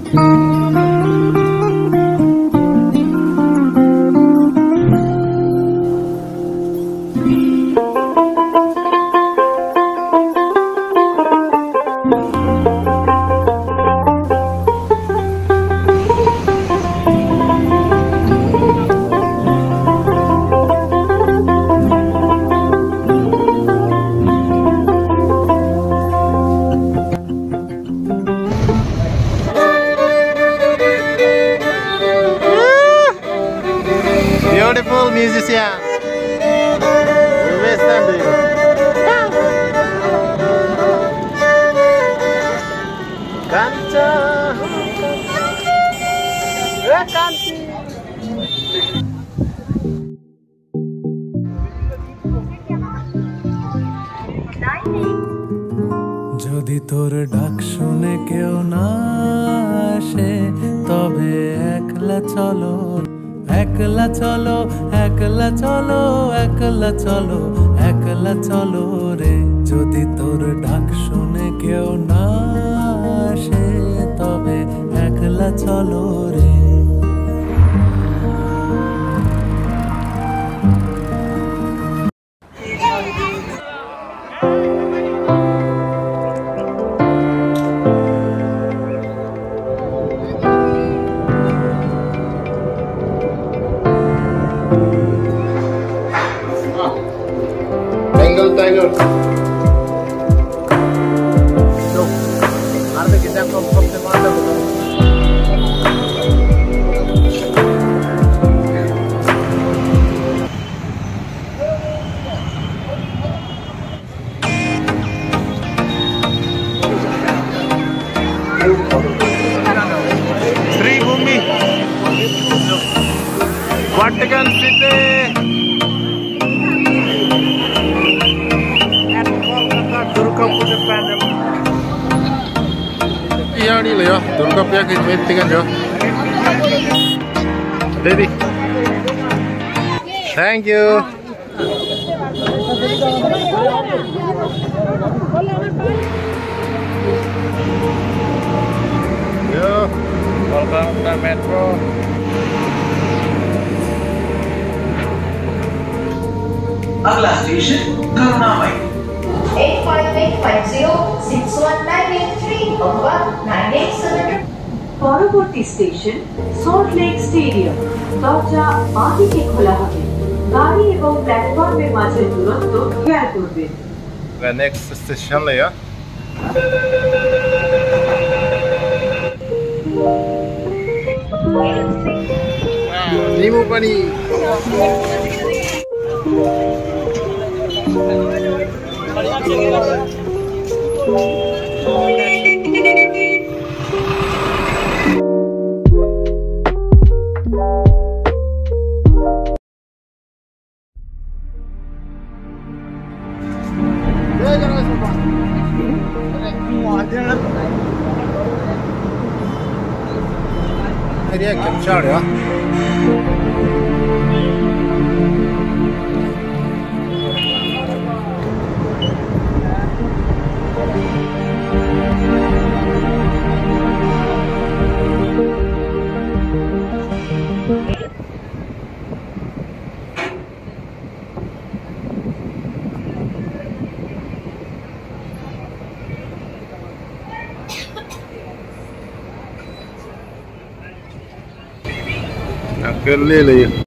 Beautiful musician. যদি তোর ডাক শুনে কেউ না আসে তবে একলা চলো একলা চলো একলা চলো একলা চলো একলা চলো রে যদি তোর ডাক শুনে কেউ না আসে তবে একলা চলো রে Tiger. So, आर्थिक किताब को सबसे मारता होगा. Sri Bhumi, Vatican City. Iya ni lah ya, Durga Puja kita meeting jo. Ready? Thank you. Yo, welcome to Metro. अगला स्टेशन करुणामय 8585061983 अथवा 987 পরবর্তী স্টেশন সল্ট লেক স্টেডিয়াম দরজা বাঁ দিকে খোলা হবে গাড়ি এবং প্ল্যাটফর্মের মাঝের দূরত্ব খেয়াল করবেন The next station lah ya. Limu pani. Dia capture ya. Nak kerja lagi.